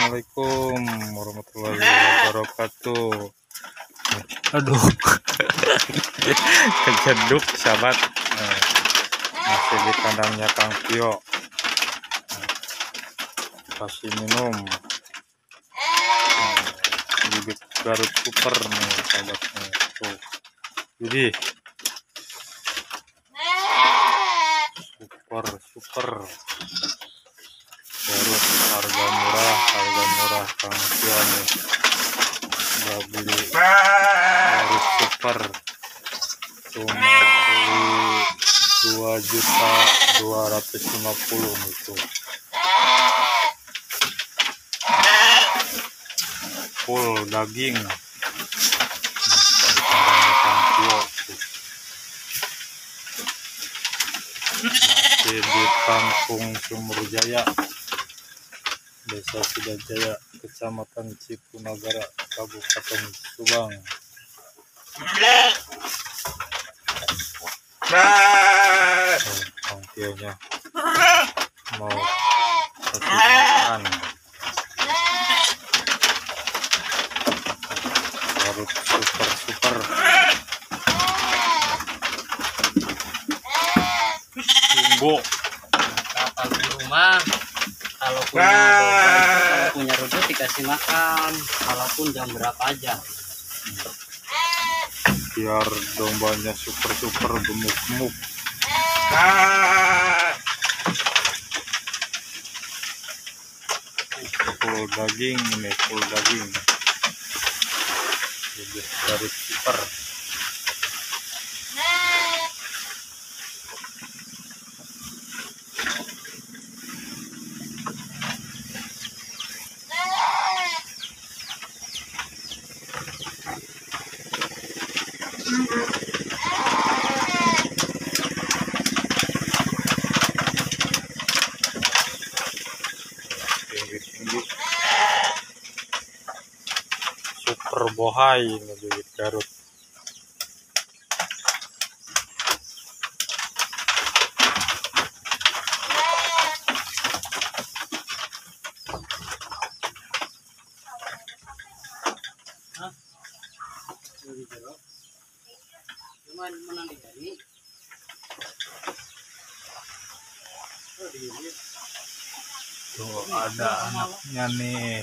Assalamualaikum warahmatullahi wabarakatuh. Aduh, kejeduk sahabat. Masih di kandangnya Kang Tio. Kasih minum. Bibit Garut super nih sahabatnya. Tuh, jadi super. Garut harga murah Kang Tio nih. Udah beli Garut super cuma beli 2.250.000 itu. Full daging. Kang Tio masih di Kampung Sumur Jaya, Desa Sidajaya, Kecamatan Cipunagara, Kabupaten Subang. Kang Tio-nya mau kasih makan. Garut super. Jumbo. Kalau di rumah, kalau punya rujak dikasih makan, walaupun jam berapa aja. Biar dombanya super gemuk. Full daging. Jadi Garut super. Tinggi. Super bohai ini bibit Garut. Cuman menang di sini. Tuh ada anaknya nih.